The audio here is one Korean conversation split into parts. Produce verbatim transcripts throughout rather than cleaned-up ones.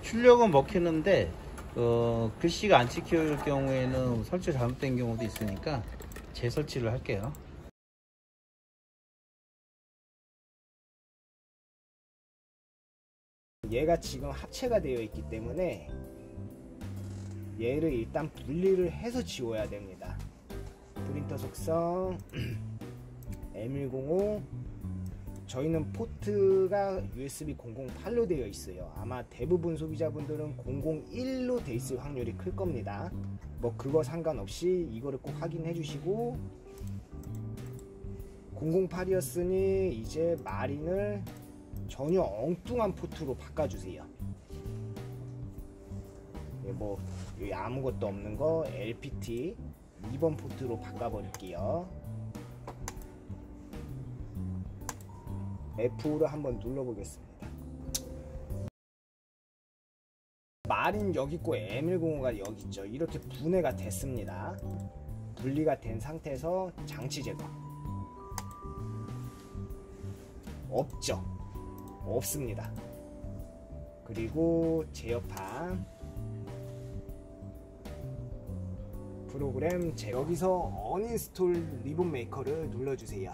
출력은 먹히는데 어, 글씨가 안 찍힐 경우에는 설치 잘못된 경우도 있으니까 재설치를 할게요. 얘가 지금 합체가 되어 있기 때문에 얘를 일단 분리를 해서 지워야 됩니다. 프린터 속성 엠 일공오, 저희는 포트가 유에스비 공공팔로 되어 있어요. 아마 대부분 소비자분들은 공공일로 되어 있을 확률이 클 겁니다. 뭐 그거 상관없이 이거를 꼭 확인해 주시고, 공공팔이었으니 이제 마린을 전혀 엉뚱한 포트로 바꿔주세요. 뭐 여기 아무것도 없는 거 엘피티 이 번 포트로 바꿔버릴게요. 에프오를 한번 눌러보겠습니다. 마린 여기 있고 엠 일공오가 여기 있죠. 이렇게 분해가 됐습니다. 분리가 된 상태에서 장치 제거. 없죠. 없습니다. 그리고 제어판 프로그램 제 여기서 언인스톨 리본 메이커를 눌러주세요.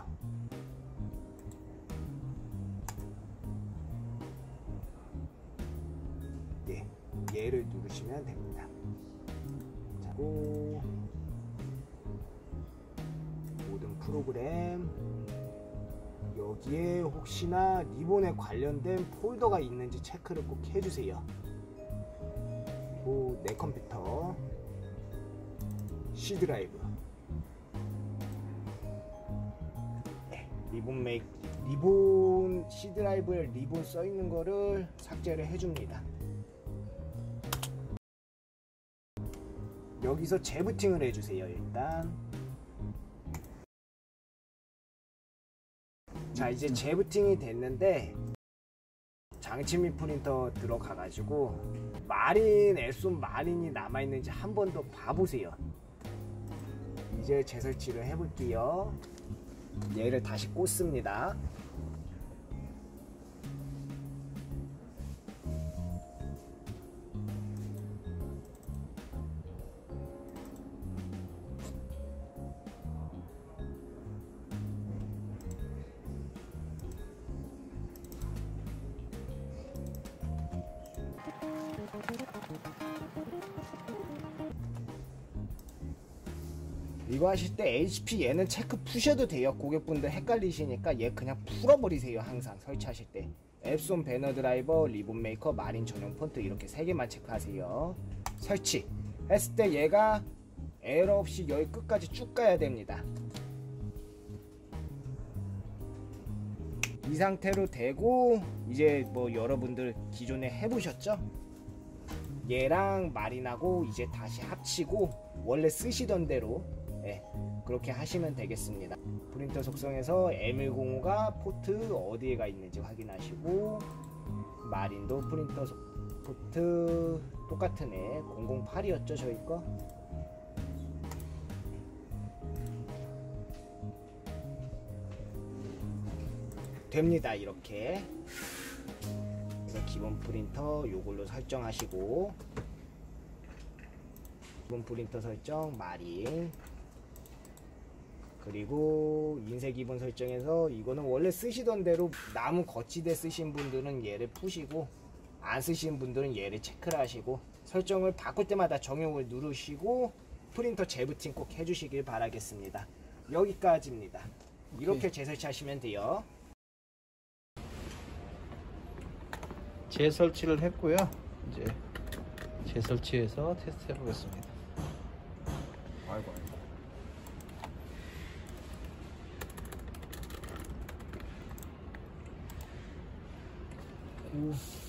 예, 얘를 누르시면 됩니다. 자, 그리고 모든 프로그램 여기에 혹시나 리본에 관련된 폴더가 있는지 체크를 꼭 해주세요. 그리고 내 컴퓨터 C 드라이브, 네, 리본 메이 리본 C 드라이브에 리본 써 있는 거를 삭제를 해줍니다. 여기서 재부팅을 해주세요. 일단 자, 이제 재부팅이 됐는데 장치 및 프린터 들어가 가지고 마린 앱손 마린이 남아있는지 한 번 더 봐보세요. 이제 재설치를 해볼게요. 얘를 다시 꽂습니다. 이거 하실 때 에이치피 얘는 체크 푸셔도 돼요. 고객분들 헷갈리시니까 얘 그냥 풀어버리세요. 항상 설치하실 때 앱손 배너 드라이버, 리본 메이커, 마린 전용 폰트 이렇게 세 개만 체크하세요. 설치 했을 때 얘가 에러 없이 여기 끝까지 쭉 가야 됩니다. 이 상태로 되고, 이제 뭐 여러분들 기존에 해보셨죠? 얘랑 마린하고 이제 다시 합치고 원래 쓰시던 대로 네, 그렇게 하시면 되겠습니다. 프린터 속성에서 엠 일공오가 포트 어디에 가 있는지 확인하시고, 마린도 프린터 속 포트 똑같은 애 공공팔이었죠 저희 거. 됩니다. 이렇게. 그래서 기본 프린터 요걸로 설정하시고, 기본 프린터 설정 마린, 그리고 인쇄 기본 설정에서 이거는 원래 쓰시던 대로 나무 거치대 쓰신 분들은 얘를 푸시고, 안 쓰시는 분들은 얘를 체크를 하시고, 설정을 바꿀 때마다 정용을 누르시고 프린터 재부팅 꼭 해주시길 바라겠습니다. 여기까지입니다. 이렇게 재설치하시면 돼요. 재설치를 했고요. 이제 재설치해서 테스트 해보겠습니다. 아이고, 아이고. 오.